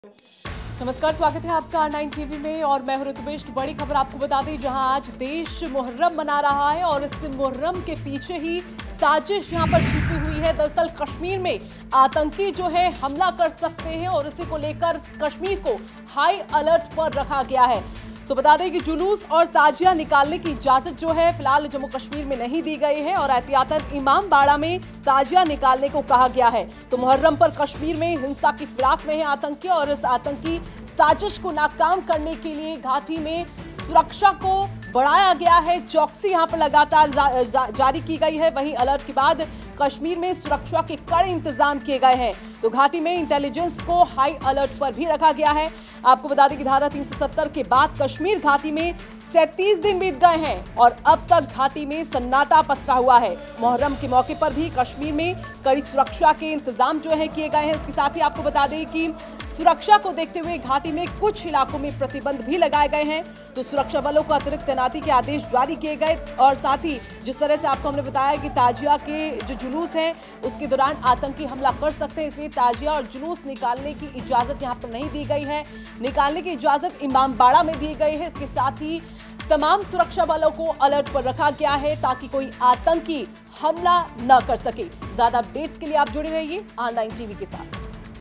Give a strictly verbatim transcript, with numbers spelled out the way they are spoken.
नमस्कार, स्वागत है आपका आर नाइन टीवी में और मैं हूं ऋतुवेश। बड़ी खबर आपको बता दें, जहां आज देश मुहर्रम मना रहा है और इस मुहर्रम के पीछे ही साजिश यहां पर छिपी हुई है। दरअसल कश्मीर में आतंकी जो है हमला कर सकते हैं और इसी को लेकर कश्मीर को हाई अलर्ट पर रखा गया है। तो बता दें कि जुलूस और ताजिया निकालने की इजाजत जो है फिलहाल जम्मू कश्मीर में नहीं दी गई है और एहतियातन इमामबाड़ा में ताजिया निकालने को कहा गया है। तो मुहर्रम पर कश्मीर में हिंसा की फिराक में है आतंकी और इस आतंकी साजिश को नाकाम करने के लिए घाटी में सुरक्षा को बढ़ाया गया है। चौकसी यहां पर लगातार जा, जा, जारी की गई है। वहीं अलर्ट के बाद कश्मीर में सुरक्षा के कड़े इंतजाम किए गए हैं। तो घाटी में इंटेलिजेंस को हाई अलर्ट पर भी रखा गया है। आपको बता दें कि धारा तीन सौ सत्तर के बाद कश्मीर घाटी में सैंतीस दिन बीत गए हैं और अब तक घाटी में सन्नाटा पसरा हुआ है। मुहर्रम के मौके पर भी कश्मीर में कड़ी सुरक्षा के इंतजाम जो है किए गए हैं। इसके साथ ही आपको बता दें कि सुरक्षा को देखते हुए घाटी में कुछ इलाकों में प्रतिबंध भी लगाए गए हैं। तो सुरक्षा बलों को अतिरिक्त तैनाती के आदेश जारी किए गए और साथ ही जिस तरह से आपको हमने बताया कि ताजिया के जो जुलूस हैं उसके दौरान आतंकी हमला कर सकते हैं, इसलिए ताजिया और जुलूस निकालने की इजाजत यहाँ पर नहीं दी गई है। निकालने की इजाजत इमामबाड़ा में दी गई है। इसके साथ ही तमाम सुरक्षा बलों को अलर्ट पर रखा गया है ताकि कोई आतंकी हमला न कर सके। ज्यादा अपडेट्स के लिए आप जुड़े रहिए आर नाइन टीवी के साथ।